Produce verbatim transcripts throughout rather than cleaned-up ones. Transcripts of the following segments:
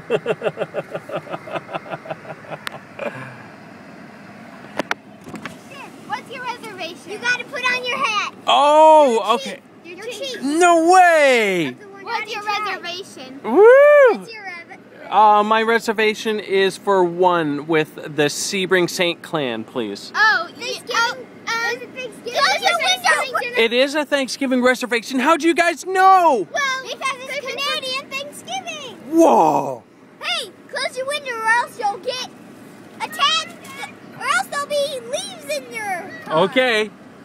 What's your reservation? You gotta put on your hat. Oh, okay. Your cheek. No way! What's your reservation? Woo! What's your reservation? Uh, my reservation is for one with the Siebring Saint clan, please. Oh, Thanksgiving. Oh, um, is it Thanksgiving? It is a Thanksgiving reservation. How'd you guys know? Well, because it's Canadian Thanksgiving. Whoa! Hey, close your window or else you'll get attacked, or else there'll be leaves in your car. Okay.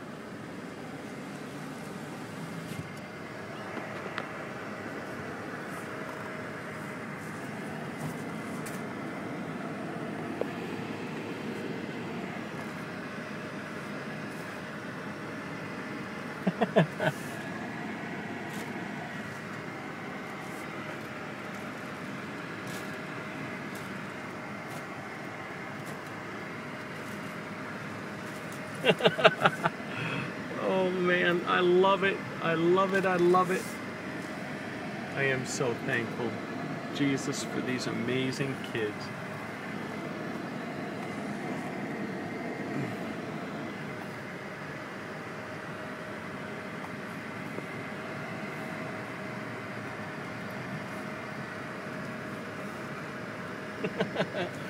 Oh man, I love it. I love it. I love it. I am so thankful, Jesus, for these amazing kids. Ha ha ha.